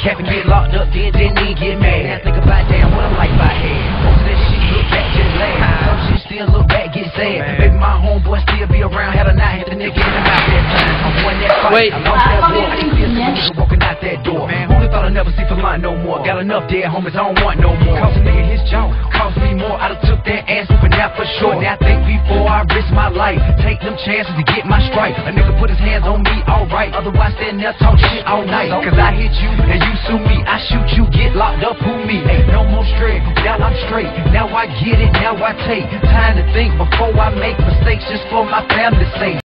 cap and get locked up, then he get mad. Now think about damn what a life I had. Most of that shit look back just laugh. Some shit still look back, get sad. Maybe my homeboy still be around, had a night, hit the nigga in the mouth that time. I won that fight, Wait. I lost that war. I can see a nigga walking out that door. Who'da thought I'd never see for mine no more? Got enough dead homies, I don't want no more. Cost a nigga his jaw, cost me more. I done took that ass whooping out for sure. Now think before I risk my life, take them chances to get my strike. A nigga put his hands on me, alright. Otherwise stand there talk shit all night. Cause I hit you and you sue me, I shoot you, get locked up, who me? Ain't no more straight, now I'm straight. Now I get it, now I take time to think before I make mistakes just for my family's sake.